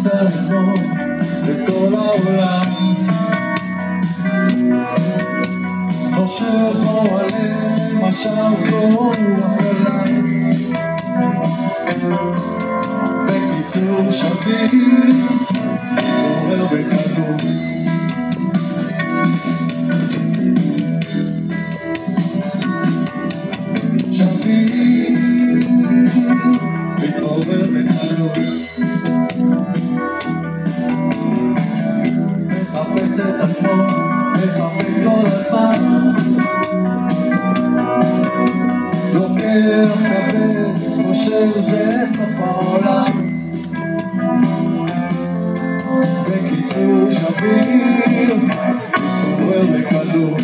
ניסה לבנות את כל העולם, חושב עליהם עכשיו כל החלם. בקיצור שביר עובר בקלות, שביר מתעורר בקלות, מחפש את עצמו, מחפש כל הזמן, לוקח כבד, חושב זה סוף העולם. בקיצור שביר מתעורר בקלות,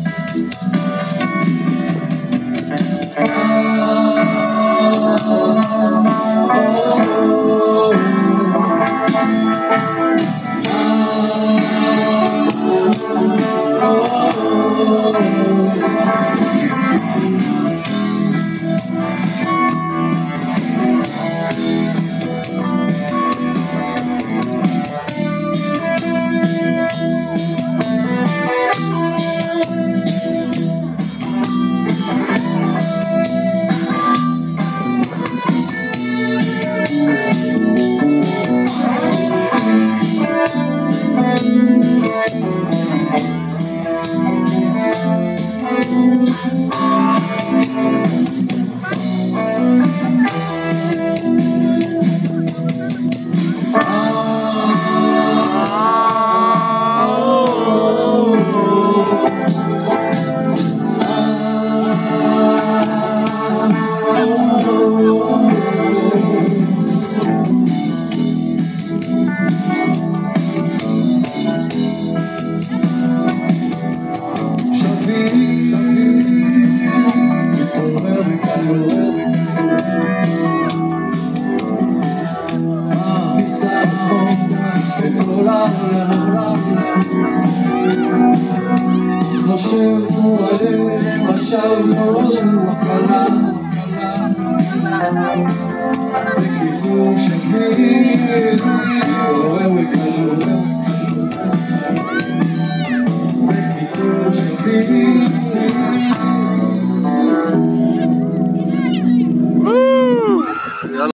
חושב עליהם עכשיו כל החלם. בקיצור שביר מתעורר בקלות, בקיצור שביר